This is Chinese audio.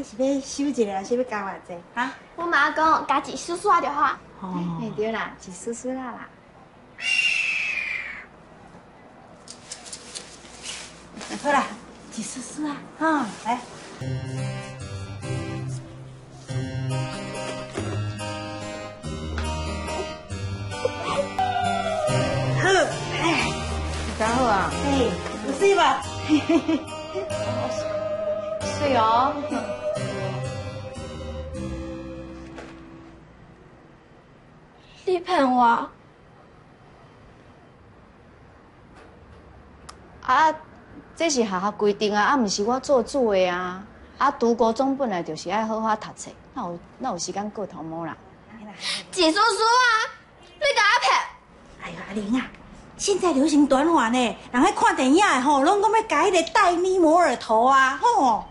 是要收一个，还是要加偌济？哈？ 我妈讲加一叔叔啊就好。 哦， 哎对啦，一叔叔啦。 好啦，一丝丝啊，哈，来。好，哎， 刚好啊。 哎，有水吧？ 水哦。 你骗我？ 啊，这是学校规定啊，啊，毋是我做主的啊。啊，读高中本来就是爱好好读册，哪有时间过头毛啦？ 季叔叔啊，你甲我骗？ 哎呀，阿玲啊，现在流行短发呢，人喺看电影的吼，拢讲要改迄个戴咪摩尔头啊，吼。